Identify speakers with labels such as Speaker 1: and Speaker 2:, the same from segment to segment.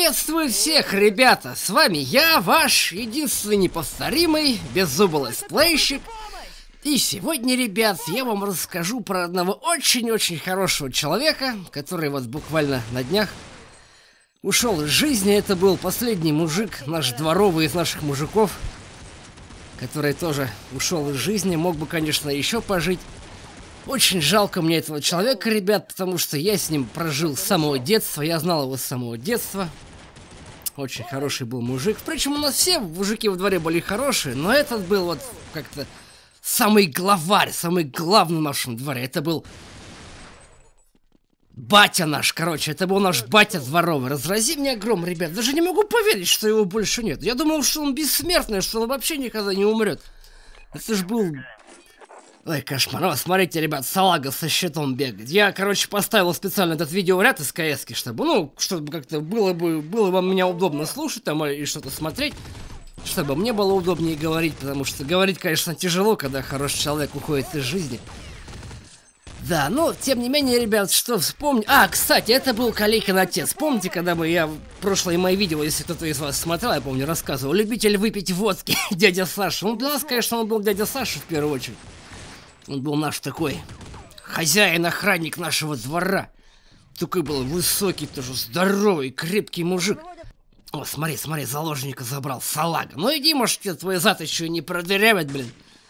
Speaker 1: Приветствую всех, ребята! С вами я, ваш единственный неповторимый, беззубый летсплейщик. И сегодня, ребят, я вам расскажу про одного очень-очень хорошего человека, который вот буквально на днях ушел из жизни. Это был последний мужик, наш дворовый из наших мужиков, который тоже ушел из жизни. Мог бы, конечно, еще пожить. Очень жалко мне этого человека, ребят, потому что я с ним прожил с самого детства, я знал его с самого детства. Очень хороший был мужик. Впрочем, у нас все мужики во дворе были хорошие, но этот был вот как-то самый главарь, самый главный в нашем дворе. Это был батя наш, короче, это был наш батя дворовый. Разрази меня гром, ребят, даже не могу поверить, что его больше нет. Я думал, что он бессмертный, что он вообще никогда не умрет. Это ж был... Ой, кошмар. О, смотрите, ребят, салага со щитом бегает. Я, короче, поставил специально этот видеоряд из КС-ки, чтобы как-то было вам меня удобно слушать там и что-то смотреть, чтобы мне было удобнее говорить, потому что говорить, конечно, тяжело, когда хороший человек уходит из жизни. Да, но, тем не менее, ребят, что вспомню... А, кстати, это был Калейкин отец. Помните, когда я в прошлое мои видео, если кто-то из вас смотрел, я помню, рассказывал, любитель выпить водки, дядя Саша. Для нас, конечно, он был дядя Саша в первую очередь. Он был наш такой хозяин-охранник нашего двора. Такой был высокий, тоже здоровый, крепкий мужик. О, смотри, заложника забрал, салага. Ну иди, может, тебе твой зад еще не продырявят, блин.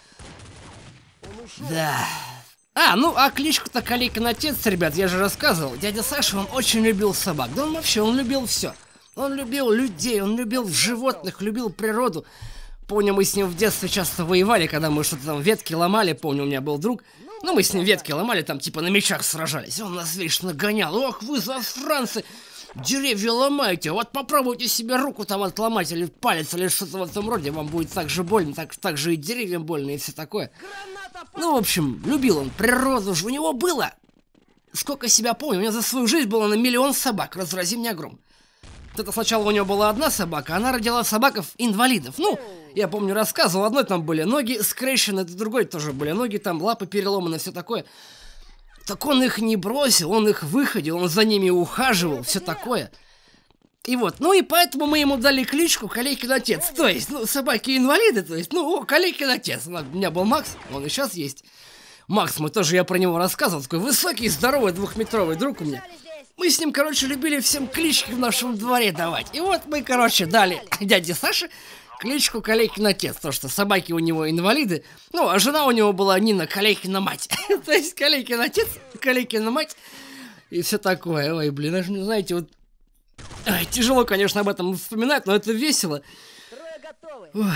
Speaker 1: Да. А кличку-то Калейкин отец, ребят, я же рассказывал. Дядя Саша, он очень любил собак. Да он вообще, он любил все. Он любил людей, он любил животных, любил природу. Помню, мы с ним в детстве часто воевали, когда мы что-то там ветки ломали. Помню, у меня был друг. Ну, мы с ним ветки ломали, там типа на мечах сражались. Он нас вечно гонял. Ох, вы засранцы, деревья ломаете. Вот попробуйте себе руку там отломать, или палец, или что-то в этом роде. Вам будет так же больно, так же и деревьям больно, и все такое. Ну, в общем, любил он природу. У него было, сколько себя помню, у него за свою жизнь было на 1 000 000 собак. Разрази меня гром. Это сначала у него была одна собака, она родила собаков-инвалидов. Ну, я помню, рассказывал, одной там были ноги скрещены, другой тоже были ноги, там лапы переломаны, все такое. Так он их не бросил, он их выходил, он за ними ухаживал, все такое. И вот, ну и поэтому мы ему дали кличку Калейкин отец. То есть, ну, собаки-инвалиды, то есть, ну, Калейкин отец. У меня был Макс, он и сейчас есть. Макс, я про него рассказывал, такой высокий, здоровый, 2-метровый друг у меня. Мы с ним, короче, любили всем клички в нашем дворе давать. И вот мы, короче, дали дяде Саше кличку Калейкин отец. То, что собаки у него инвалиды. Ну, а жена у него была Нина Калейкина мать. То есть Калейкин отец, Калейкина мать. И все такое. Ой, блин, аж не знаете, вот... Ай, тяжело, конечно, об этом вспоминать, но это весело. Ой...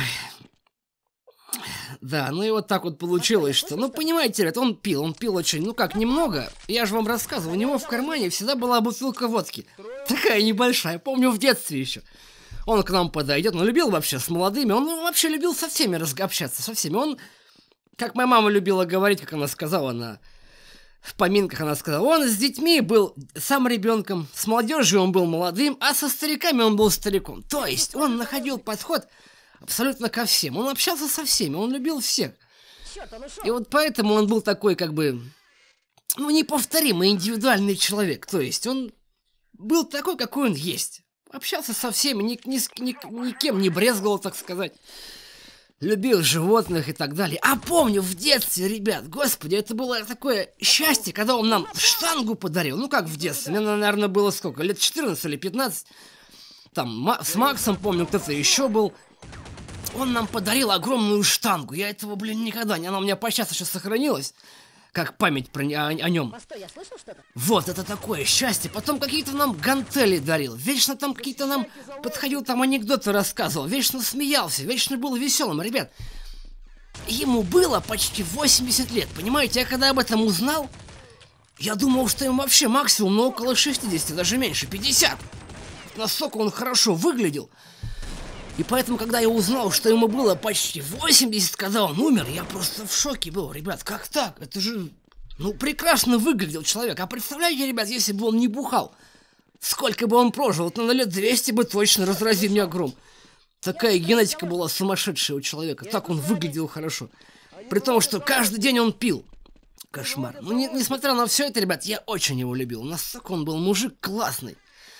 Speaker 1: Да, ну и вот так вот получилось, что... Ну, понимаете, ребят, он пил очень, ну как, немного. Я же вам рассказывал, у него в кармане всегда была бутылка водки. Такая небольшая, помню, в детстве еще. Он к нам подойдет, он любил вообще с молодыми, он вообще любил со всеми общаться, со всеми. Он, как моя мама любила говорить, как она сказала в поминках, она сказала, он с детьми был сам ребенком, с молодежью он был молодым, а со стариками он был стариком. То есть он находил подход... абсолютно ко всем. Он общался со всеми, он любил всех. И вот поэтому он был такой, как бы, ну, неповторимый, индивидуальный человек. То есть он был такой, какой он есть. Общался со всеми, никем не брезговал, так сказать. Любил животных и так далее. А помню, в детстве, ребят, господи, это было такое счастье, когда он нам штангу подарил. Ну, как в детстве, мне, наверное, было сколько, лет 14 или 15. Там с Максом, помню, кто-то еще был. Он нам подарил огромную штангу. Я этого, блин, никогда не... Она у меня по сейчас еще сохранилась. Как память о нем. Вот, это такое счастье. Потом какие-то нам гантели дарил. Вечно там какие-то нам подходил, там анекдоты рассказывал. Вечно смеялся, вечно был веселым. Ребят, ему было почти 80 лет. Понимаете, я когда об этом узнал, я думал, что ему вообще максимум, но около 60, даже меньше, 50. Настолько он хорошо выглядел. И поэтому, когда я узнал, что ему было почти 80, когда он умер, я просто в шоке был. Ребят, как так? Это же, ну, прекрасно выглядел человек. А представляете, ребят, если бы он не бухал, сколько бы он прожил? Вот на лет 200 бы точно, разрази меня гром. Такая генетика была сумасшедшая у человека. Так он выглядел хорошо. При том, что каждый день он пил. Кошмар. Ну, несмотря на все это, ребят, я очень его любил. Настолько он был мужик классный.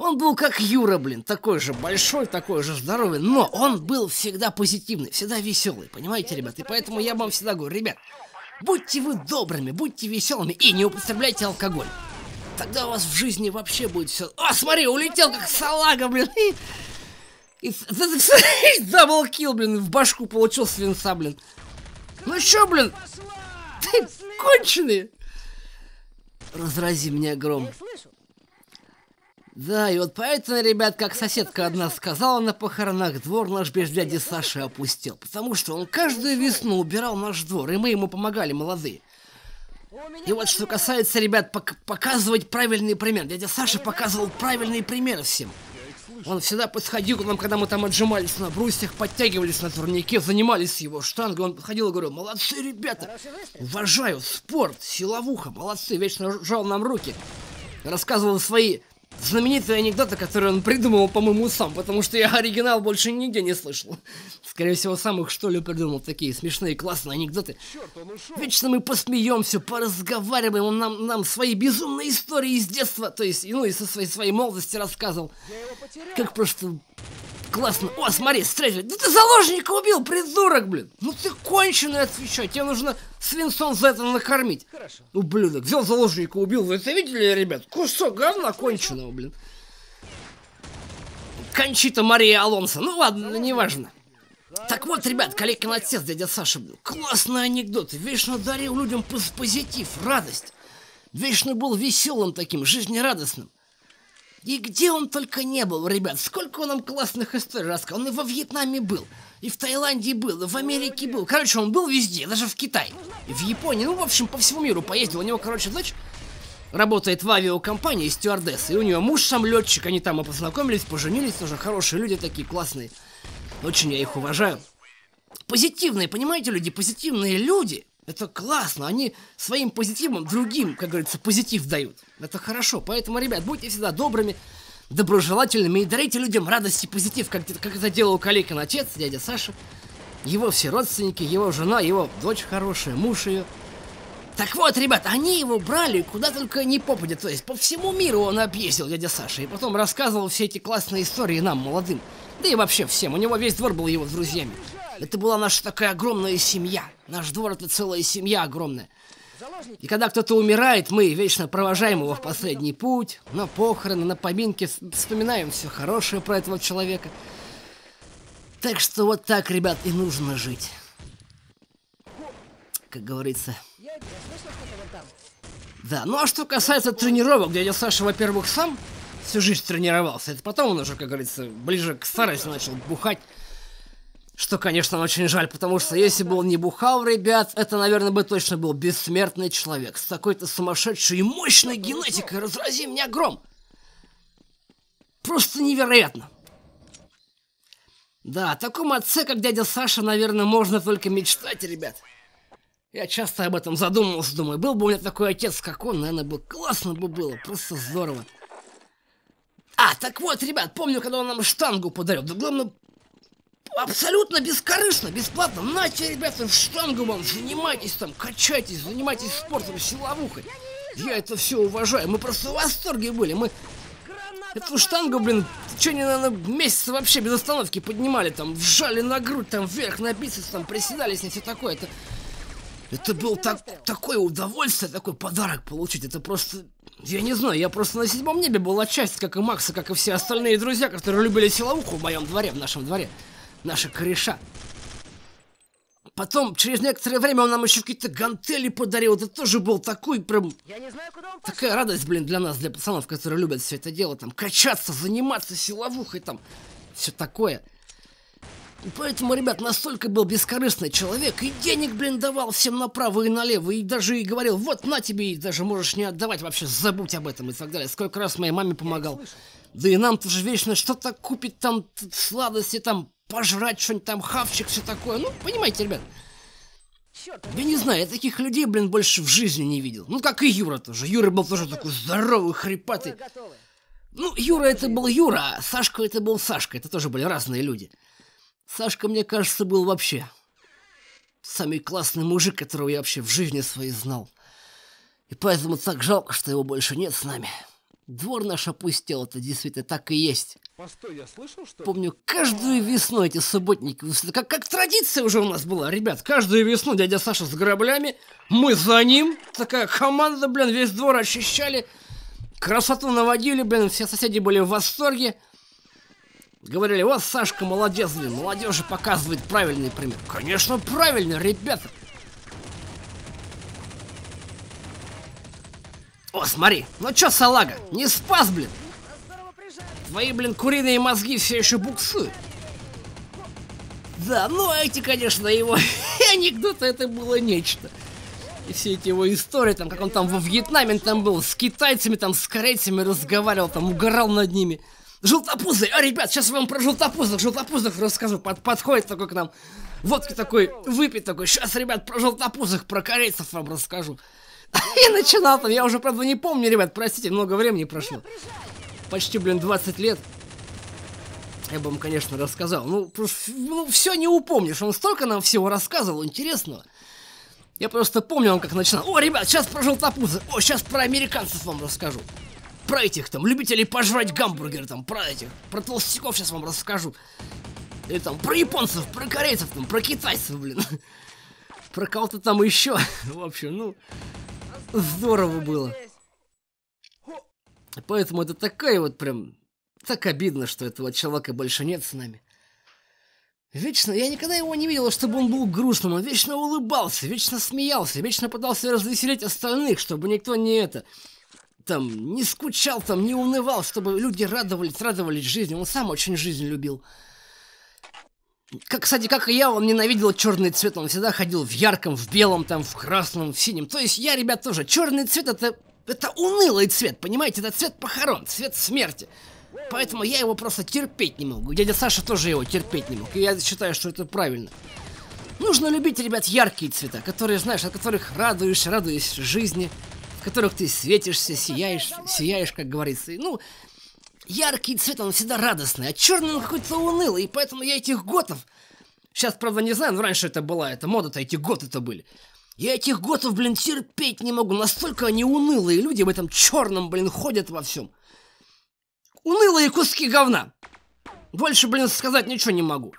Speaker 1: Он был как Юра, блин, такой же большой, такой же здоровый, но он был всегда позитивный, всегда веселый, понимаете, ребят? И поэтому я вам всегда говорю, ребят, будьте вы добрыми, будьте веселыми и не употребляйте алкоголь. Тогда у вас в жизни вообще будет все... О, смотри, улетел как салага, блин. И даблкил, блин, в башку получил свинца, блин. Ну чё, блин? Ты конченый. Разрази меня гром. Да, и вот поэтому, ребят, как соседка одна сказала на похоронах, двор наш без дяди Саши опустел. Потому что он каждую весну убирал наш двор, и мы ему помогали, молодые. И вот что касается, ребят, показывать правильный пример. Дядя Саша показывал правильный пример всем. Он всегда подходил к нам, когда мы там отжимались на брусьях, подтягивались на турнике, занимались его штангой. Он подходил и говорил: молодцы, ребята, уважаю спорт, силовуха, молодцы, вечно жал нам руки. Рассказывал свои знаменитые анекдоты, которые он придумал, по-моему, сам, потому что я оригинал больше нигде не слышал. Скорее всего, сам их, что ли, придумал. Такие смешные, классные анекдоты. Вечно мы посмеемся, поразговариваем, он нам свои безумные истории из детства, то есть, ну, и со своей молодости рассказывал. Как просто классно. О, смотри, встретили. Да ты заложника убил, придурок, блин. Ну ты конченый, отвечай. Тебе нужно свинцом за это накормить. Хорошо. Ублюдок. Взял заложника, убил. Вы это видели, ребят? Кусок говна конченого, блин. Кончита Мария Алонсо. Ну ладно, неважно. Так вот, ребят, Каликин отец, дядя Саша, был классные анекдоты. Вечно дарил людям позитив, радость. Вечно был веселым таким, жизнерадостным. И где он только не был, ребят, сколько он нам классных историй рассказал. Он и во Вьетнаме был, и в Таиланде был, и в Америке был. Короче, он был везде, даже в Китае, и в Японии. Ну, в общем, по всему миру поездил. У него, короче, дочь работает в авиакомпании стюардессы. И у нее муж сам летчик, они там и познакомились, поженились, тоже хорошие люди такие, классные. Очень я их уважаю. Позитивные, понимаете, люди, позитивные люди. Это классно, они своим позитивом другим, как говорится, позитив дают. Это хорошо, поэтому, ребят, будьте всегда добрыми, доброжелательными и дарите людям радость и позитив, как это делал Каликин отец, дядя Саша, его все родственники, его жена, его дочь хорошая, муж ее. Так вот, ребят, они его брали куда только не попадя, то есть по всему миру он объездил, дядя Саша, и потом рассказывал все эти классные истории нам, молодым, да и вообще всем, у него весь двор был его с друзьями. Это была наша такая огромная семья. Наш двор — это целая семья огромная. И когда кто-то умирает, мы вечно провожаем его в последний путь, на похороны, на поминки, вспоминаем все хорошее про этого человека. Так что вот так, ребят, и нужно жить. Как говорится. Да, ну а что касается тренировок, дядя Саша, во-первых, сам всю жизнь тренировался. Это потом он уже, как говорится, ближе к старости начал бухать. Что, конечно, очень жаль, потому что если бы он не бухал, ребят, это, наверное, бы точно был бессмертный человек. С такой-то сумасшедшей и мощной генетикой, разрази меня гром. Просто невероятно. Да, о таком отце, как дядя Саша, наверное, можно только мечтать, ребят. Я часто об этом задумывался, думаю, был бы у меня такой отец, как он, наверное, бы классно бы было, просто здорово. А, так вот, ребят, помню, когда он нам штангу подарил, да главное... Абсолютно бескорыстно, бесплатно. Нате, ребята, в штангу вам, занимайтесь там, качайтесь, занимайтесь спортом, силовухой. Я это все уважаю. Мы просто в восторге были. Мы эту штангу, блин, в течение, наверное, месяца вообще без остановки поднимали, там, вжали на грудь, там, вверх, на бицепс, там, приседали с ней, все такое. Это был такое удовольствие, такой подарок получить. Это просто, я не знаю, я просто на седьмом небе был отчасти, как и Макса, как и все остальные друзья, которые любили силовуху в моем дворе, в нашем дворе. Наши кореша. Потом, через некоторое время он нам еще какие-то гантели подарил. Это тоже был такой прям... Такая радость, блин, для нас, для пацанов, которые любят все это дело. Там, качаться, заниматься силовухой, там, все такое. И поэтому, ребят, настолько был бескорыстный человек. И денег, блин, давал всем направо и налево. И даже и говорил, вот, на тебе, и даже можешь не отдавать, вообще забудь об этом и так далее. Сколько раз моей маме помогал. Да и нам тоже вечно что-то купить, там, сладости, там, пожрать что-нибудь там, хавчик, все такое. Ну, понимаете, ребят. Я не знаю, я таких людей, блин, больше в жизни не видел. Ну, как и Юра тоже. Юра был тоже такой здоровый, хрипатый. Ну, Юра это был Юра, а Сашка это был Сашка. Это тоже были разные люди. Сашка, мне кажется, был вообще самый классный мужик, которого я вообще в жизни своей знал. И поэтому так жалко, что его больше нет с нами. Двор наш опустел, это действительно так и есть.
Speaker 2: Постой, я слышал, что...
Speaker 1: Помню, каждую весну эти субботники, как традиция уже у нас была, ребят, каждую весну дядя Саша с граблями, мы за ним, такая команда, блин, весь двор очищали, красоту наводили, блин, все соседи были в восторге. Говорили, вот Сашка молодец, блин, молодежи показывает правильный пример. Конечно, правильно, ребята. О, смотри, ну чё, салага, не спас, блин? Твои, блин, куриные мозги все еще буксуют. Да, ну эти, конечно, его анекдоты, это было нечто. И все эти его истории, там, как он там во Вьетнаме там был, с китайцами, там, с корейцами разговаривал, там, угорал над ними. Желтопузый, ребят, сейчас я вам про желтопузых расскажу. Подходит такой к нам, водки такой, выпить такой, сейчас, ребят, про желтопузых, про корейцев вам расскажу. И начинал там, я уже, правда, не помню, ребят, простите, много времени прошло. Почти, блин, 20 лет. Я бы вам, конечно, рассказал. Ну, все не упомнишь, он столько нам всего рассказывал интересного. Я просто помню, он как начинал. О, ребят, сейчас про желтопузы, сейчас про американцев вам расскажу. Про этих там, любителей пожрать гамбургеры, там, про этих, про толстяков сейчас вам расскажу. Или там, про японцев, про корейцев, там, про китайцев, блин. Про кого-то там еще. В общем, ну, здорово было. Поэтому это такая вот прям... Так обидно, что этого человека больше нет с нами. Вечно... Я никогда его не видел, чтобы он был грустным. Он вечно улыбался, вечно смеялся, вечно пытался развеселить остальных, чтобы никто не это... Там, не скучал, там, не унывал, чтобы люди радовались жизни. Он сам очень жизнь любил. Кстати, как и я, он ненавидел черный цвет. Он всегда ходил в ярком, в белом, там, в красном, в синем. То есть я, ребят, тоже. Черный цвет это унылый цвет, понимаете? Это цвет похорон, цвет смерти. Поэтому я его просто терпеть не могу. Дядя Саша тоже его терпеть не мог. И я считаю, что это правильно. Нужно любить, ребят, яркие цвета, которые, знаешь, от которых радуешься жизни, в которых ты светишься, сияешь, как говорится. И, ну, яркий цвет, он всегда радостный, а черный он какой-то унылый, и поэтому я этих готов... Сейчас, правда, не знаю, но раньше это была, эта мода-то, эти готы-то были. Я этих готов, блин, терпеть не могу, настолько они унылые люди в этом черном, блин, ходят во всем. Унылые куски говна. Больше, блин, сказать ничего не могу.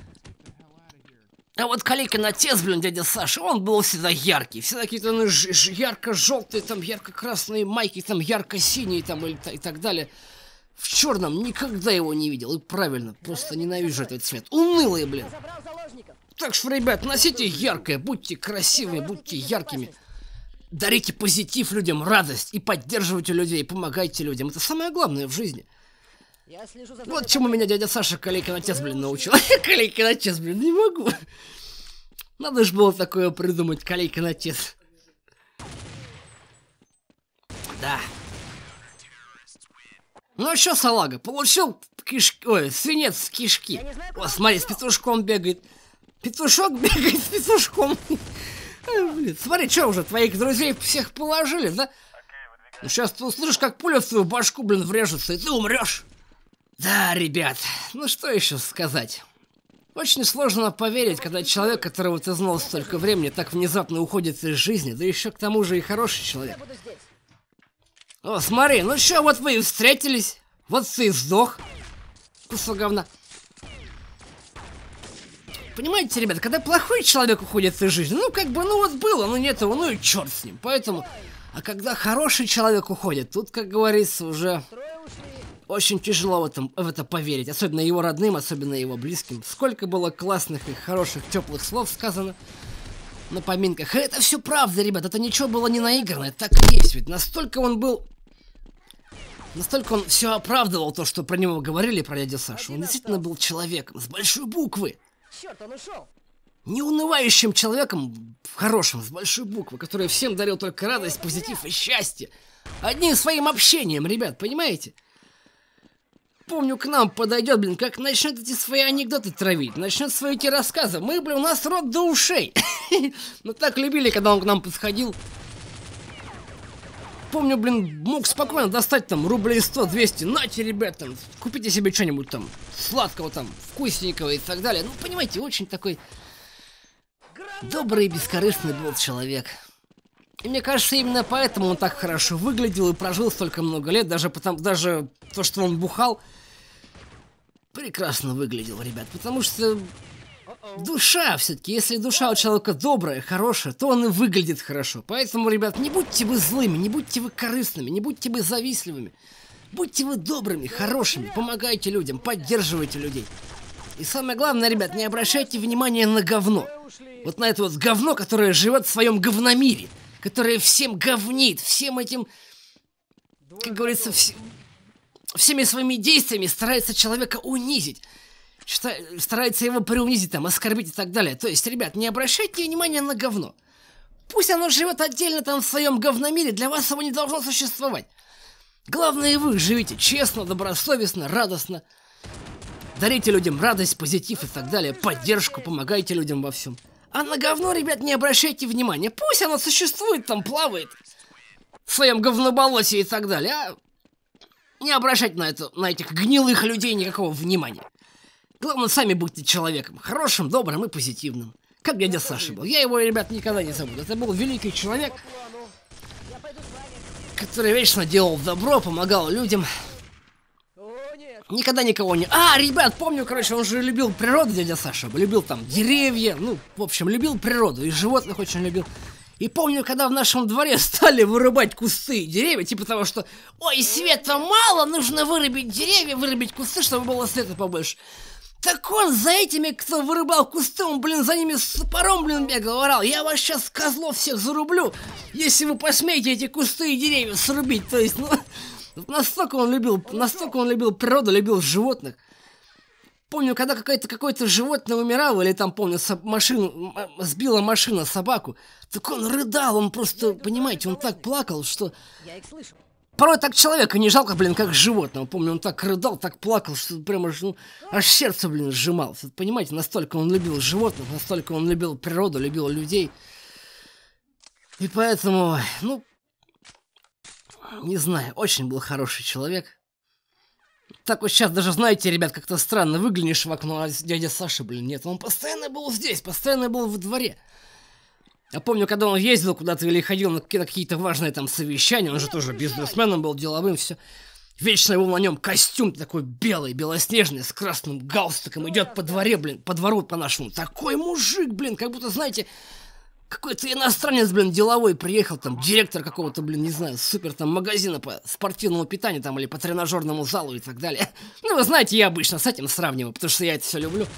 Speaker 1: А вот Каликин отец, блин, дядя Саша, он был всегда яркий. Всегда какие-то ярко-желтые, там, ярко-красные майки, там, ярко-синие, там, и так далее. В черном никогда его не видел. И правильно, просто ненавижу этот цвет. Унылые, блин. Так что, ребят, носите яркое, будьте красивыми, будьте яркими. Дарите позитив людям, радость и поддерживайте людей, помогайте людям. Это самое главное в жизни. Вот чему меня дядя Саша, Каликин отец, блин, научил. Каликин отец, блин, не могу. Надо же было такое придумать, Каликин отец. Да. Ну что, салага, получил свинец с кишки. О, смотри, с петушком бегает. Петушок бегает с петушком. Блин, смотри, что уже, твоих друзей всех положили, да? Ну сейчас ты услышишь, как пуля в твою башку, блин, врежется, и ты умрешь. Да, ребят, ну что еще сказать? Очень сложно поверить, когда человек, которого ты знал столько времени, так внезапно уходит из жизни, да еще к тому же и хороший человек. О, смотри, ну что, вот вы и встретились, вот ты и сдох, кусок говна. Понимаете, ребята, когда плохой человек уходит из жизни, ну как бы, ну вот было, ну нет его, ну и черт с ним. Поэтому, а когда хороший человек уходит, тут, как говорится, уже очень тяжело в это поверить. Особенно его родным, особенно его близким. Сколько было классных и хороших, теплых слов сказано на поминках. И это все правда, ребят, это ничего было не наиграно, это так и есть. Ведь настолько он все оправдывал то, что про него говорили, про дядю Сашу. Он действительно был человеком с большой буквы.
Speaker 2: Черт, он ушел.
Speaker 1: Неунывающим человеком, хорошим, с большой буквы, который всем дарил только радость, позитив и счастье. Одним своим общением, ребят, понимаете? Помню, к нам подойдет, блин, как начнет эти свои анекдоты травить, начнет свои эти рассказы. Мы, блин, у нас рот до ушей. Мы так любили, когда он к нам подходил. Помню, блин, мог спокойно достать там рублей 100-200. Нате, ребят, там, купите себе что-нибудь там сладкого, там, вкусненького и так далее. Ну, понимаете, очень такой добрый и бескорыстный был человек. И мне кажется, именно поэтому он так хорошо выглядел и прожил столько много лет, даже то, что он бухал, прекрасно выглядел, ребят, потому что душа все-таки, если душа у человека добрая, хорошая, то он и выглядит хорошо. Поэтому, ребят, не будьте вы злыми, не будьте вы корыстными, не будьте вы завистливыми. Будьте вы добрыми, хорошими, помогайте людям, поддерживайте людей. И самое главное, ребят, не обращайте внимания на говно. Вот на это вот говно, которое живет в своем говномире, которое всем говнит, всем этим, как говорится, всеми своими действиями старается человека унизить. Старается его приунизить, там, оскорбить и так далее. То есть, ребят, не обращайте внимания на говно. Пусть оно живет отдельно там в своем говномире, для вас его не должно существовать. Главное, вы живите честно, добросовестно, радостно. Дарите людям радость, позитив и так далее, поддержку, помогайте людям во всем. А на говно, ребят, не обращайте внимания. Пусть оно существует, там плавает в своем говноболоте и так далее. А не обращайте на этих гнилых людей никакого внимания. Главное, сами будьте человеком, хорошим, добрым и позитивным. Как дядя Саша был. Я его, ребят, никогда не забуду. Это был великий человек, который вечно делал добро, помогал людям. Никогда никого не... ребят, помню, короче, он же любил природу, дядя Саша. Любил там деревья, ну, в общем, любил природу. И животных очень любил. И помню, когда в нашем дворе стали вырубать кусты и деревья, типа того, что ой, света мало, нужно вырубить деревья, вырубить кусты, чтобы было света побольше. Так он за этими, кто вырубал кусты, он, за ними с топором, бегал, орал. Я вас сейчас, козлов, всех зарублю, если вы посмеете эти кусты и деревья срубить. То есть, настолько он любил природу, любил животных. Помню, когда какое-то животное умирало, или там, помню, сбила машина собаку, так он рыдал, он просто, понимаете, он так плакал, что...
Speaker 2: Я их слышу.
Speaker 1: Порой так человека не жалко, как животного. Помню, он так рыдал, так плакал, что прямо аж сердце, сжималось. Понимаете, настолько он любил животных, настолько он любил природу, любил людей. И поэтому, не знаю, очень был хороший человек. Так вот сейчас даже, знаете, ребят, как-то странно выглянешь в окно, а дядя Саша, нет. Он постоянно был здесь, постоянно был во дворе. Я помню, когда он ездил куда-то или ходил на какие-то важные там совещания, он же тоже бизнесменом был, деловым, все. Вечно его на нем костюм такой белый, белоснежный, с красным галстуком, идет по дворе, по двору по-нашему. Такой мужик, как будто, знаете, какой-то иностранец, деловой приехал, там, директор какого-то, не знаю, супер там магазина по спортивному питанию там или по тренажерному залу и так далее. Вы знаете, я обычно с этим сравниваю, потому что я это все люблю.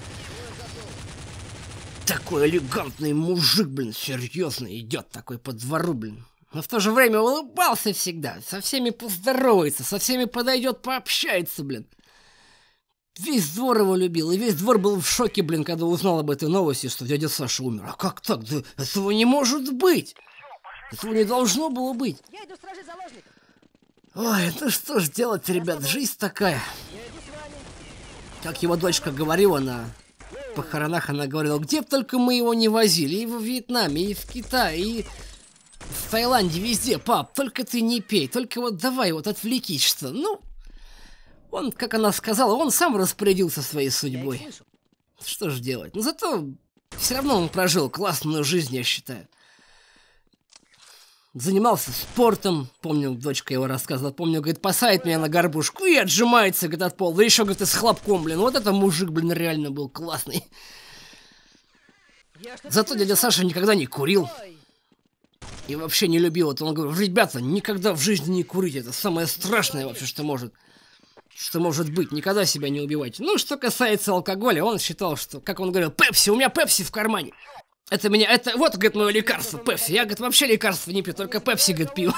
Speaker 1: Такой элегантный мужик, серьезный, идет такой по двору, Но в то же время улыбался всегда, со всеми поздоровается, со всеми подойдет, пообщается, Весь двор его любил, и весь двор был в шоке, когда узнал об этой новости, что дядя Саша умер. А как так? Да этого не может быть! Этого не должно было быть.
Speaker 2: Я иду стражить заложников.
Speaker 1: Ой, ну что ж делать, ребят, жизнь такая. Как его дочка говорила на похоронах, она говорила, где бы только мы его не возили, и во Вьетнаме, и в Китае, и в Таиланде, везде, пап, только ты не пей, только вот давай вот отвлекись, что, он, как она сказала, он сам распорядился своей судьбой. Что ж делать? Но зато все равно он прожил классную жизнь, я считаю. Занимался спортом, помню, дочка его рассказывала, помню, говорит, посадит меня на горбушку и отжимается, говорит, от пола. Да еще, говорит, и с хлопком, вот это мужик, реально был классный. Зато дядя Саша никогда не курил. И вообще не любил это. Он говорит, ребята, никогда в жизни не курите, это самое страшное вообще, что может быть, никогда себя не убивайте. Что касается алкоголя, он считал, что, как он говорил, пепси, у меня пепси в кармане. Вот, говорит, мое лекарство, пепси. Я, говорит, вообще лекарства не пью, только пепси, говорит, пью.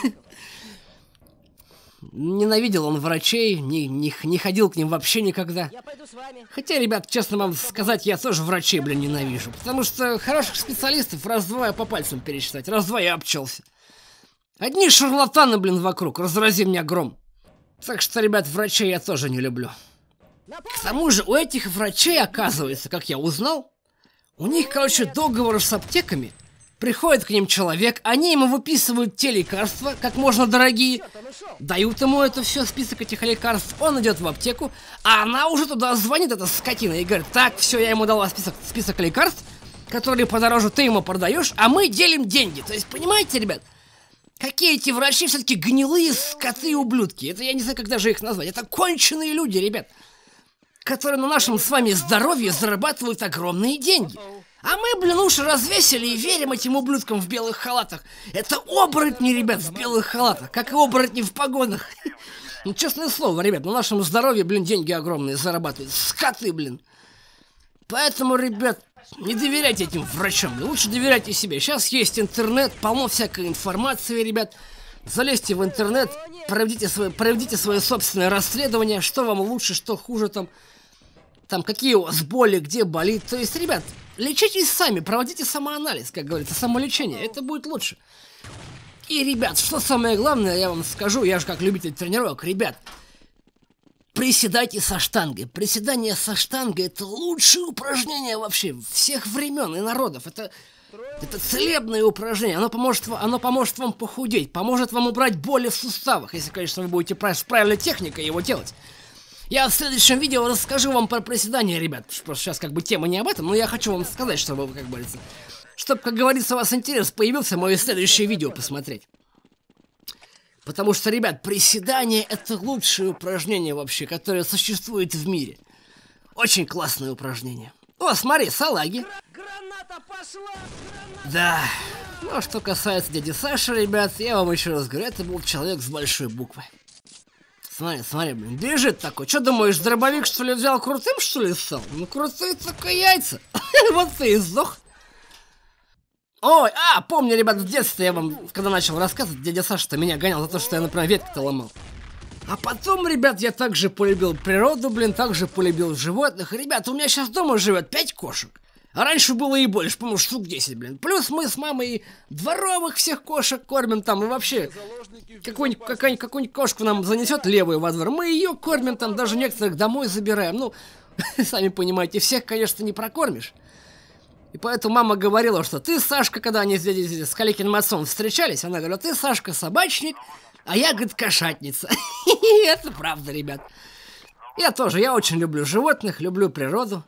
Speaker 1: Ненавидел он врачей, не ходил к ним вообще никогда.
Speaker 2: Я пойду с вами.
Speaker 1: Хотя, ребят, честно вам сказать, я тоже врачей, ненавижу. Потому что хороших специалистов раз-два по пальцам пересчитать, раз-два я обчелся. Одни шарлатаны, вокруг, разрази меня гром. Так что, ребят, врачей я тоже не люблю. К тому же у этих врачей, оказывается, как я узнал, у них, договор с аптеками. Приходит к ним человек, они ему выписывают те лекарства, как можно дорогие, дают ему это все, список этих лекарств, он идет в аптеку, а она уже туда звонит, эта скотина, и говорит, так, все, я ему дала список лекарств, которые подороже ты ему продаешь, а мы делим деньги. То есть, понимаете, ребят, Какие эти врачи все-таки гнилые скоты и ублюдки. Это я не знаю, как даже их назвать. Это конченые люди, ребят, которые на нашем с вами здоровье зарабатывают огромные деньги. А мы, блин, уши развесили и верим этим ублюдкам в белых халатах. Это оборотни, ребят, в белых халатах, как и оборотни в погонах. Ну, честное слово, ребят, на нашем здоровье, блин, деньги огромные зарабатывают. Скоты, блин. Поэтому, ребят, не доверяйте этим врачам, лучше доверяйте себе. Сейчас есть интернет, полно всякой информации, ребят. Залезьте в интернет, проведите свое собственное расследование, что вам лучше, что хуже, там какие у вас боли, где болит. То есть, ребят, лечитесь сами, проводите самоанализ, как говорится, самолечение, это будет лучше. И, ребят, что самое главное, я вам скажу, я же как любитель тренировок, ребят, приседайте со штангой. Приседание со штангой — это лучшее упражнение вообще всех времен и народов. Это целебное упражнение. Оно поможет вам похудеть, поможет вам убрать боли в суставах, если, конечно, вы будете с правильной техникой его делать. Я в следующем видео расскажу вам про приседания, ребят. Просто сейчас как бы тема не об этом, но я хочу вам сказать, чтобы вы, как говорится, чтобы, как говорится, у вас интерес появился, мое следующее видео посмотреть. Потому что, ребят, приседание — это лучшее упражнение вообще, которое существует в мире. Очень классное упражнение. О, смотри, салаги.
Speaker 2: Граната пошла!
Speaker 1: Да. Ну, а что касается дяди Саши, ребят, я вам еще раз говорю, это был человек с большой буквы. Смотри, блин, бежит такой. Что думаешь, дробовик, что ли, взял, крутым, что ли, стал? Ну, крутые только яйца. Вот ты и сдох. Ой, помню, ребят, в детстве я вам, когда начал рассказывать, дядя Саша-то меня гонял за то, что я, например, ветку-то ломал. А потом, ребят, я также полюбил природу, блин, также полюбил животных. Ребят, у меня сейчас дома живет 5 кошек. А раньше было и больше, по-моему, штук 10, блин. Плюс мы с мамой дворовых всех кошек кормим там, и вообще какую-нибудь кошку нам занесет левую во двор, мы ее кормим там, даже некоторых домой забираем. Ну, сами понимаете, всех, конечно, не прокормишь. И поэтому мама говорила, что ты, Сашка, когда они здесь с Каликиным отцом встречались, она говорила, ты, Сашка, собачник, а я, говорит, кошатница. И это правда, ребят. Я очень люблю животных, люблю природу.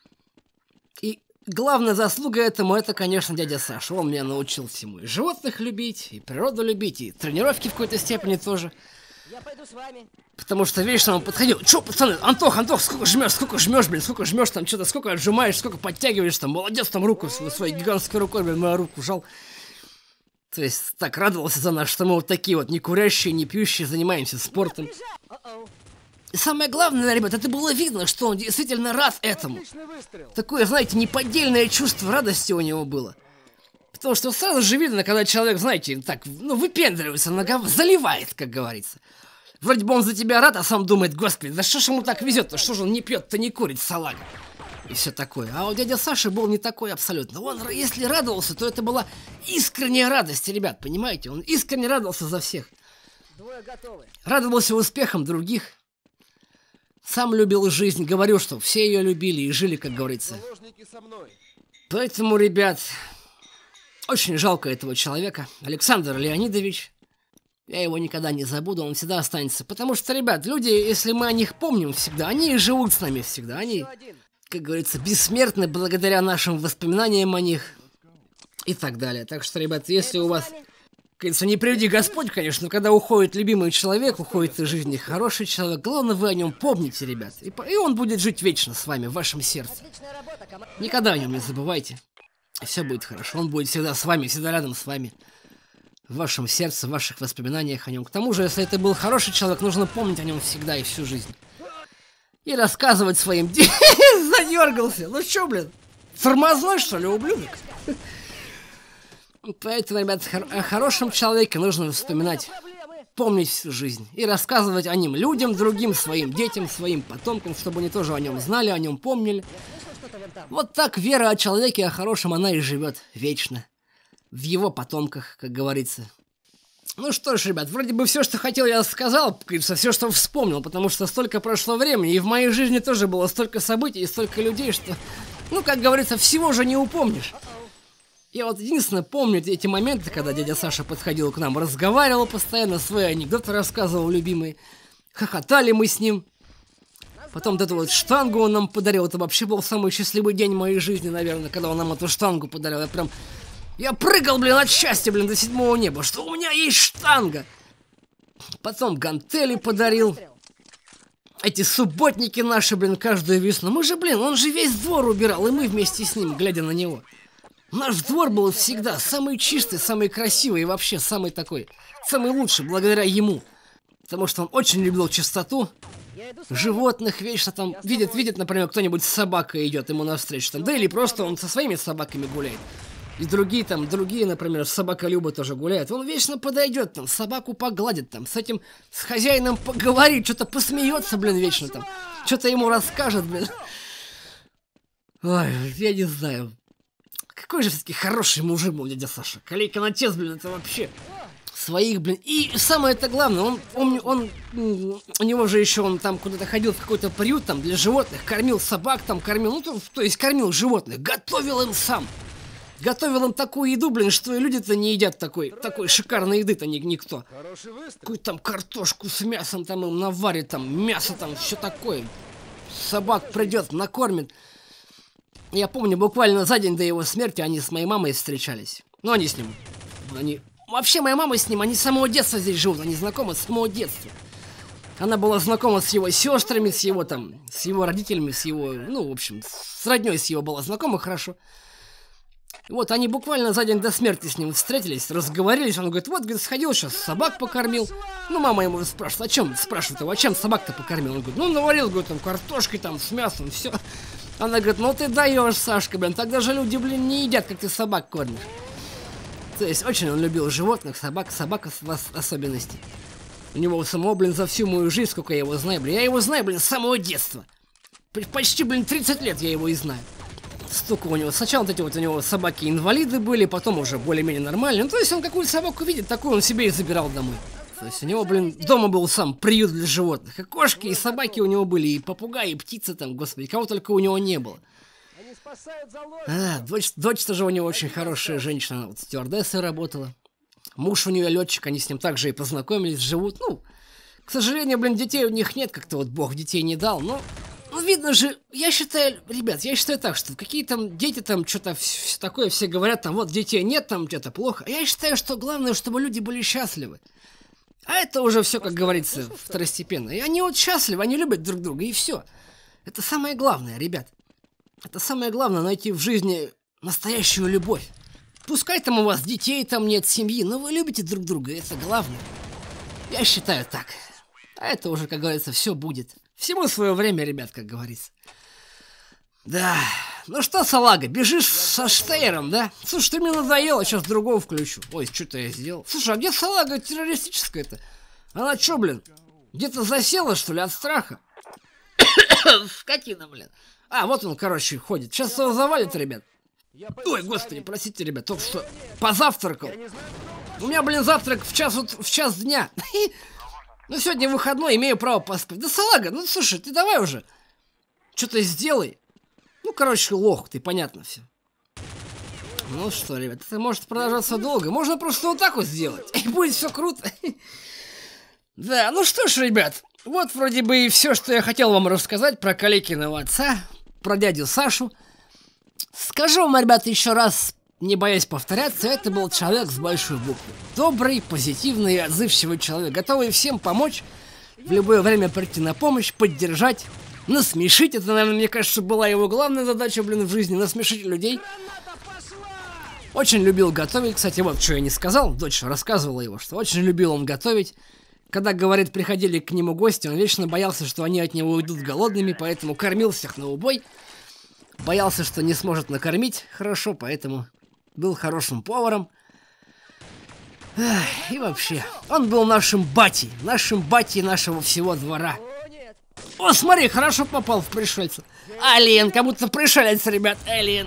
Speaker 1: И главная заслуга этому, это, конечно, дядя Саша. Он меня научил всему. И животных любить, и природу любить, и тренировки в какой-то степени тоже.
Speaker 2: Я пойду с вами.
Speaker 1: Потому что вечно он подходил. Чё, пацаны, Антох, сколько жмешь, блин, сколько жмешь там, что-то, сколько отжимаешь, сколько подтягиваешь там, молодец, там руку своей гигантской рукой, блин, мою руку жал. То есть так радовался за нас, что мы вот такие вот не курящие, не пьющие, занимаемся спортом. И самое главное, ребят, это было видно, что он действительно рад этому. Такое, знаете, неподдельное чувство радости у него было. Потому что сразу же видно, когда человек, знаете, так, выпендривается, заливает, как говорится. Вроде бы он за тебя рад, а сам думает, господи, да что ж ему так везет-то, что же он не пьет-то, не курит, салага. И все такое. А у дяди Саши был не такой абсолютно. Он, если радовался, то это была искренняя радость, ребят, понимаете? Он искренне радовался за всех.
Speaker 2: Двое готовы.
Speaker 1: Радовался успехам других. Сам любил жизнь, говорил, что все ее любили и жили, как говорится. Поэтому, ребят, очень жалко этого человека. Александр Леонидович. Я его никогда не забуду, он всегда останется. Потому что, ребят, люди, если мы о них помним всегда, они и живут с нами всегда. Они, как говорится, бессмертны благодаря нашим воспоминаниям о них и так далее. Так что, ребят, если у вас, как говорится, не приведи Господь, конечно, когда уходит любимый человек, уходит из жизни хороший человек, главное, вы о нем помните, ребят. И он будет жить вечно с вами, в вашем сердце. Никогда о нем не забывайте. И все будет хорошо. Он будет всегда с вами, всегда рядом с вами. В вашем сердце, в ваших воспоминаниях о нем. К тому же, если это был хороший человек, нужно помнить о нем всегда и всю жизнь. И рассказывать своим детям. Задергался. Ну что, блин? Тормозной, что ли, ублюдок? Поэтому, ребят, о хорошем человеке нужно вспоминать, помнить всю жизнь. И рассказывать о нем людям, другим, своим детям, своим потомкам, чтобы они тоже о нем знали, о нем помнили. Вот так вера о человеке, о хорошем, она и живет вечно. В его потомках, как говорится. Ну что ж, ребят, вроде бы все, что хотел, я сказал, все, что вспомнил, потому что столько прошло времени, и в моей жизни тоже было столько событий и столько людей, что, ну, как говорится, всего же не упомнишь. Я вот единственное помню эти моменты, когда дядя Саша подходил к нам, разговаривал постоянно, свои анекдоты рассказывал любимые, хохотали мы с ним. Потом вот эту вот штангу он нам подарил, это вообще был самый счастливый день моей жизни, наверное, когда он нам эту штангу подарил. Я прям Я прыгал, блин, от счастья, блин, до 7-го неба, что у меня есть штанга. Потом гантели подарил. Эти субботники наши, блин, каждую весну. Мы же, блин, он же весь двор убирал, и мы вместе с ним, глядя на него. Наш двор был всегда самый чистый, самый красивый и вообще самый такой, самый лучший, благодаря ему. Потому что он очень любил чистоту. Животных вечно там видит, например, кто-нибудь с собакой идет ему навстречу, там, да или просто он со своими собаками гуляет. И другие, например, собаколюбы тоже гуляют. Он вечно подойдет, там, собаку погладит, там, с хозяином поговорит, что-то посмеется, блин, вечно там. Что-то ему расскажет, блин. Ой, я не знаю. Какой же все-таки хороший мужик был дядя Саша. Калейкин отец, блин, это вообще... Своих, блин. И самое это главное, у него же еще он там куда-то ходил в какой-то приют там для животных, кормил собак, там кормил, ну, то есть кормил животных, готовил им сам. Готовил им такую еду, блин, что и люди-то не едят такой шикарной еды-то никто. Какую-то там картошку с мясом там им наварит, там мясо там, все такое. Собак придет, накормит. Я помню, буквально за день до его смерти они с моей мамой встречались. Ну, они с ним, Вообще, моя мама с ним, они с самого детства здесь живут, они знакомы с самого детства. Она была знакома с его сестрами, с его родителями, с его, ну, в общем, с родней с его была знакома хорошо. Вот, они буквально за день до смерти с ним встретились, разговорились, он говорит, вот, говорит, сходил сейчас, собак покормил. Ну, мама ему спрашивает, спрашивает его, а чем собак-то покормил? Он говорит, ну, наварил, говорит, там, картошкой, там, с мясом, все. Она говорит, ну, ты даешь, Сашка, блин, тогда же люди, блин, не едят, как ты собак кормишь. То есть очень он любил животных, собак в особенности. У него самого, блин, за всю мою жизнь, сколько я его знаю, блин. Я его знаю, блин, с самого детства. Почти, блин, 30 лет я его и знаю. Столько у него. Сначала вот эти вот у него собаки-инвалиды были, потом уже более-менее нормальные. Ну, то есть он какую собаку видит, такую он себе и забирал домой. То есть у него, блин, дома был сам приют для животных. И кошки, и собаки у него были, и попугаи, и птицы там, господи, кого только у него не было. Дочь тоже у него очень хорошая женщина, вот стюардессой работала. Муж у нее летчик, они с ним также и познакомились, живут. Ну, к сожалению, блин, детей у них нет, как-то вот Бог детей не дал. Но, видно же, я считаю так, что какие там дети там что-то все такое, все говорят, там вот детей нет, там где-то плохо. А я считаю, что главное, чтобы люди были счастливы. А это уже все, как говорится, второстепенно. И они вот счастливы, они любят друг друга, и все. Это самое главное, ребят. Это самое главное, найти в жизни настоящую любовь. Пускай там у вас детей там нет, семьи, но вы любите друг друга, это главное. Я считаю так. А это уже, как говорится, все будет. Всему свое время, ребят, как говорится. Да. Ну что, салага, бежишь со Штейром, да? Слушай, ты мне надоело, сейчас другого включу. Ой, что-то я сделал. Слушай, а где салага террористическая-то? Она что, блин, где-то засела, что ли, от страха? Скотина, блин. А, вот он, короче, ходит. Сейчас его завалит, ребят. Ой, господи, простите, ребят, только что позавтракал. У меня, блин, завтрак в час дня. Ну, сегодня выходной, имею право поспать. Да, салага, ну, слушай, ты давай уже. Что-то сделай. Ну, короче, лох ты, понятно все. Ну что, ребят, это может продолжаться долго. Можно просто вот так вот сделать, и будет все круто. Да, ну что ж, ребят, вот вроде бы и все, что я хотел вам рассказать про Калейкиного отца, про дядю Сашу. Скажу вам, ребята, еще раз, не боясь повторяться, это был человек с большой буквы. Добрый, позитивный и отзывчивый человек, готовый всем помочь, в любое время прийти на помощь, поддержать, насмешить. Это, наверное, мне кажется, была его главная задача, блин, в жизни, насмешить людей. Очень любил готовить. Кстати, вот что я не сказал, дочь рассказывала его, что очень любил он готовить. Когда, говорит, приходили к нему гости, он вечно боялся, что они от него уйдут голодными, поэтому кормил всех на убой. Боялся, что не сможет накормить хорошо, поэтому был хорошим поваром. Эх, и вообще, он был нашим батей нашего всего двора. О, смотри, хорошо попал в пришельца. Алien, как будто пришелец, ребят, Алien.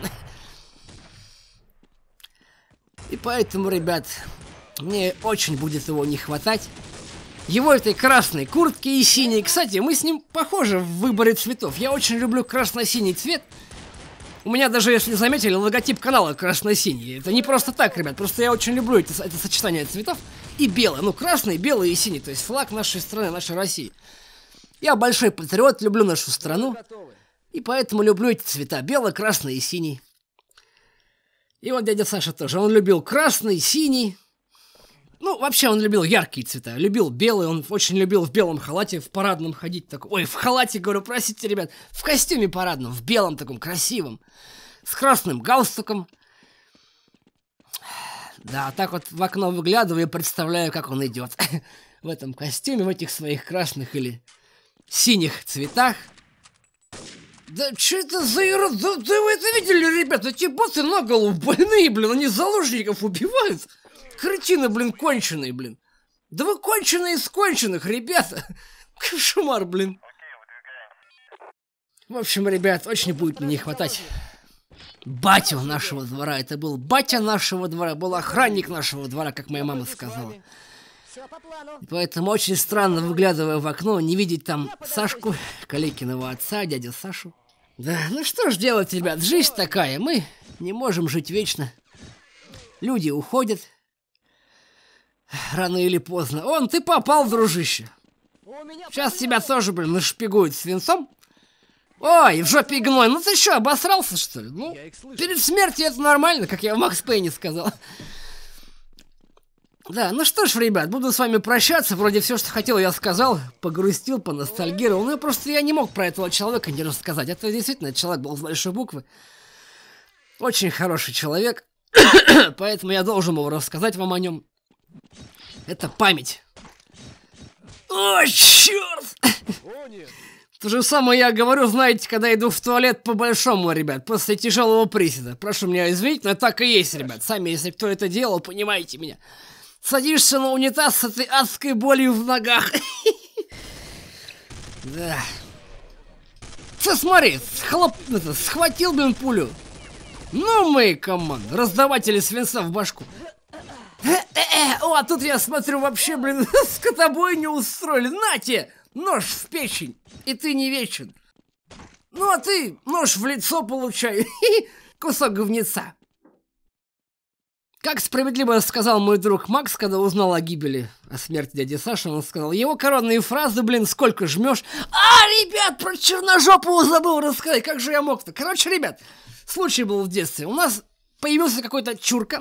Speaker 1: И поэтому, ребят, мне очень будет его не хватать. Его этой красной куртки и синей. Кстати, мы с ним похожи в выборе цветов. Я очень люблю красно-синий цвет. У меня даже, если заметили, логотип канала красно-синий. Это не просто так, ребят. Просто я очень люблю это сочетание цветов. И белый. Ну, красный, белый и синий. То есть флаг нашей страны, нашей России. Я большой патриот, люблю нашу страну. И поэтому люблю эти цвета. Белый, красный и синий. И вот дядя Саша тоже. Он любил красный, синий. Ну, вообще он любил яркие цвета. Любил белый. Он очень любил в белом халате, в парадном ходить. Ой, в халате, говорю, простите, ребят. В костюме парадном, в белом таком красивом. С красным галстуком. Да, так вот в окно выглядываю и представляю, как он идет. В этом костюме, в этих своих красных или синих цветах. Да что это за ерунда? Да вы это видели, ребята? Эти боты на голову больные, блин. Они заложников убивают. Кретины, блин, конченые, блин. Да вы конченые из конченых, ребята. Кошмар, блин. В общем, ребят, очень будет мне не хватать батю нашего двора. Это был батя нашего двора, был охранник нашего двора, как моя мама сказала. Поэтому очень странно, выглядывая в окно, не видеть там Сашку, Каликиного отца, дядю Сашу. Да, ну что ж делать, ребят, жизнь такая, мы не можем жить вечно. Люди уходят. Рано или поздно. Ты попал, дружище. Сейчас тебя тоже, блин, нашпигуют свинцом. Ой, в жопе гной. Ну ты что, обосрался, что ли? Ну, перед смертью это нормально, как я в Макс Пейне сказал. Да, ну что ж, ребят, буду с вами прощаться. Вроде все, что хотел, я сказал. Погрустил, поностальгировал. Ну, просто я не мог про этого человека не рассказать. Это действительно человек был с большой буквы. Очень хороший человек. Поэтому я должен был рассказать вам о нем. Это память. О, черт! То же самое я говорю, знаете, когда иду в туалет по-большому, ребят, после тяжелого приседа. Прошу меня извинить, но так и есть, ребят. Сами, если кто это делал, понимаете меня. Садишься на унитаз с этой адской болью в ногах. Да. Ты смотри, схватил, блин, пулю. Ну, мы, команда, раздаватели свинца в башку. О, а тут я смотрю, вообще, блин, скотобойню устроили. На тебе! Нож в печень, и ты не вечен. Ну, а ты нож в лицо получай. Кусок говнеца. Как справедливо сказал мой друг Макс, когда узнал о гибели, о смерти дяди Саши, он сказал, его коронные фразы, блин, сколько жмешь. Ребят, про Черножопого забыл рассказать, как же я мог-то. Короче, ребят, случай был в детстве. У нас появился какой-то чурка,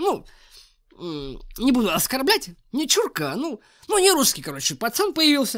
Speaker 1: не буду оскорблять, не чурка, ну не русский, короче, пацан появился.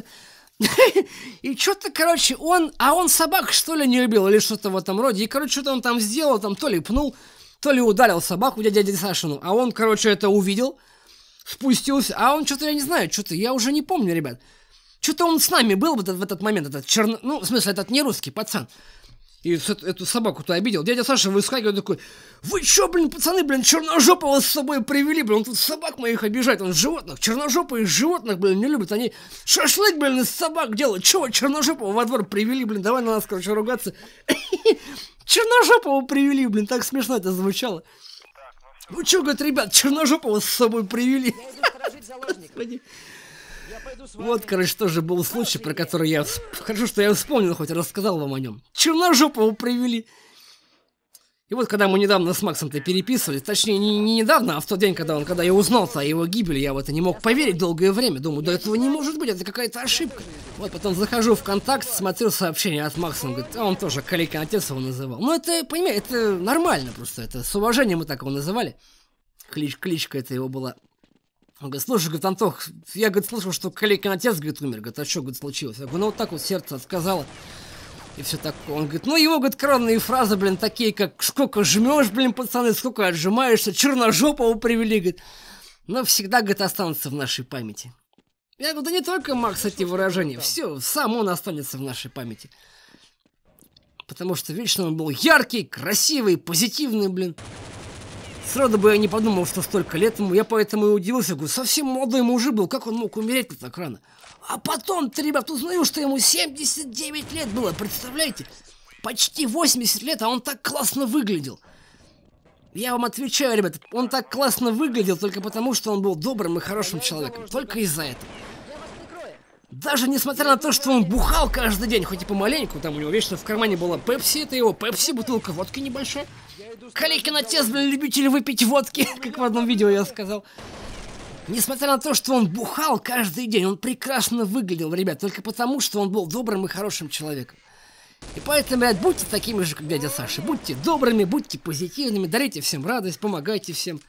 Speaker 1: И что-то, короче, он собак, что ли, не любил, или что-то в этом роде. И, короче, что-то он там сделал, там то ли пнул, то ли ударил собаку дяди Сашину. А он, короче, это увидел, спустился. А он что-то, я не знаю, что-то, я уже не помню, ребят. Что-то он с нами был в этот момент, в смысле, этот не русский пацан. И эту собаку-то обидел. Дядя Саша выскакивает такой: вы чё, блин, пацаны, блин, Черножопого с собой привели, блин, он тут собак моих обижает, он животных, черножопые животных, блин, не любят, они шашлык, блин, из собак делают, чё вы Черножопого во двор привели, блин, давай на нас, короче, ругаться. Черножопого привели, блин, так смешно это звучало. Ну чё, говорит, ребят, Черножопого с собой привели. Господи. Вот, короче, тоже был случай, про который я... Хорошо, что я вспомнил, хоть рассказал вам о нем. Черножопого привели. И вот, когда мы недавно с Максом-то переписывались, точнее, не недавно, а в тот день, когда я узнал-то о его гибели, я в это не мог поверить долгое время. Думаю, да этого не может быть, это какая-то ошибка. Вот потом захожу в контакт, смотрю сообщение от Макса, он говорит, он тоже Каликин отец его называл. Ну, это, понимаете, это нормально просто, это с уважением мы так его называли. Кличка это его была. Он говорит, слушай, говорит, Антох, я, говорит, слышал, что Каликин отец, говорит, умер. Говорит, а что, говорит, случилось? Я говорю, ну вот так вот сердце отказало. И все такое. Он говорит, ну его, говорит, коронные фразы, блин, такие, как сколько жмешь, блин, пацаны, сколько отжимаешься, Черножопого привели, говорит. Но всегда, говорит, останутся в нашей памяти. Я говорю, да не только Макс эти выражения, все, сам он останется в нашей памяти. Потому что вечно он был яркий, красивый, позитивный, блин. Сразу бы я не подумал, что столько лет ему, я поэтому и удивился, говорю, совсем молодой мужик был, как он мог умереть так рано? А потом-то, ребят, узнаю, что ему 79 лет было, представляете? Почти 80 лет, а он так классно выглядел. Я вам отвечаю, ребят, он так классно выглядел только потому, что он был добрым и хорошим человеком, только из-за этого. Даже несмотря на то, что он бухал каждый день, хоть и помаленьку, там у него вечно в кармане была пепси, это его пепси, бутылка водки небольшая. Каликин отец, блин, любитель выпить водки, как в одном видео я сказал. Несмотря на то, что он бухал каждый день, он прекрасно выглядел, ребят, только потому, что он был добрым и хорошим человеком. И поэтому, ребят, будьте такими же, как дядя Саша. Будьте добрыми, будьте позитивными, дарите всем радость, помогайте всем.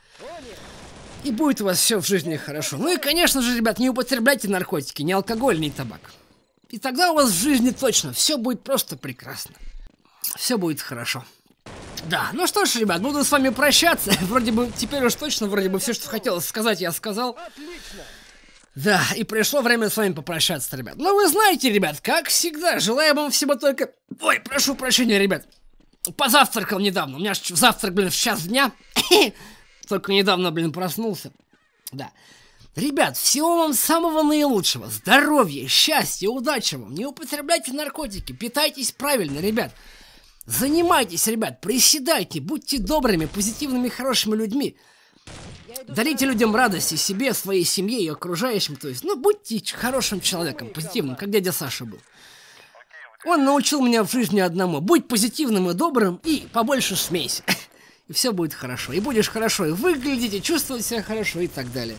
Speaker 1: И будет у вас все в жизни хорошо. Ну и, конечно же, ребят, не употребляйте наркотики, ни алкоголь, ни табак. И тогда у вас в жизни точно все будет просто прекрасно. Все будет хорошо. Да, ну что ж, ребят, буду с вами прощаться. Вроде бы, теперь уж точно, вроде бы все, что хотелось сказать, я сказал.
Speaker 2: Отлично.
Speaker 1: Да, и пришло время с вами попрощаться, ребят. Но вы знаете, ребят, как всегда, желаю вам всего только... Ой, прошу прощения, ребят. Позавтракал недавно. У меня завтрак, блин, в час дня. Только недавно, блин, проснулся. Да. Ребят, всего вам самого наилучшего. Здоровья, счастья, удачи вам. Не употребляйте наркотики. Питайтесь правильно, ребят. Занимайтесь, ребят, приседайте. Будьте добрыми, позитивными, хорошими людьми. Дарите людям радость и себе, своей семье и окружающим. То есть, ну, будьте хорошим человеком, позитивным, как дядя Саша был. Он научил меня в жизни одному. Будь позитивным и добрым, и побольше смейся. И все будет хорошо. И будешь хорошо и выглядеть, и чувствовать себя хорошо, и так далее.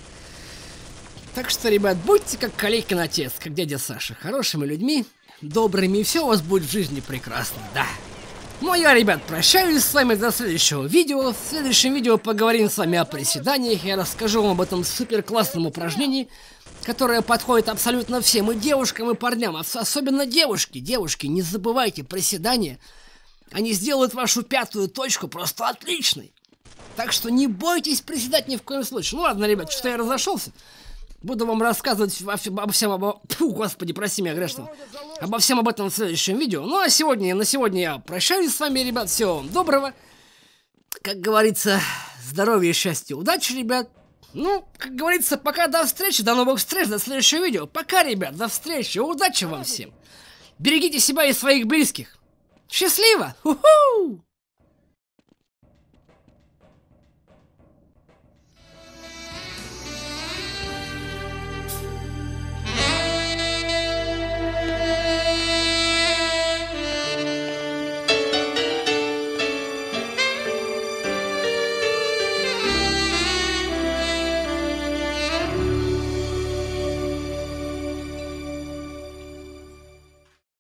Speaker 1: Так что, ребят, будьте как Калейкин отец, как дядя Саша. Хорошими людьми, добрыми, и все у вас будет в жизни прекрасно, да. Ну а я, ребят, прощаюсь с вами до следующего видео. В следующем видео поговорим с вами о приседаниях. Я расскажу вам об этом супер классном упражнении, которое подходит абсолютно всем, и девушкам, и парням. Особенно девушки. Девушки, не забывайте, приседания. Они сделают вашу пятую точку просто отличной. Так что не бойтесь приседать ни в коем случае. Ну ладно, ребят, что я разошелся. Буду вам рассказывать обо всем, Фу, господи, прости меня, грешно. Обо всем об этом в следующем видео. Ну а на сегодня я прощаюсь с вами, ребят. Всего вам доброго. Как говорится, здоровья, счастья, удачи, ребят. Ну, как говорится, пока, до встречи, до новых встреч, до следующего видео. Пока, ребят, до встречи, удачи вам всем. Берегите себя и своих близких. Счастливо! Уху!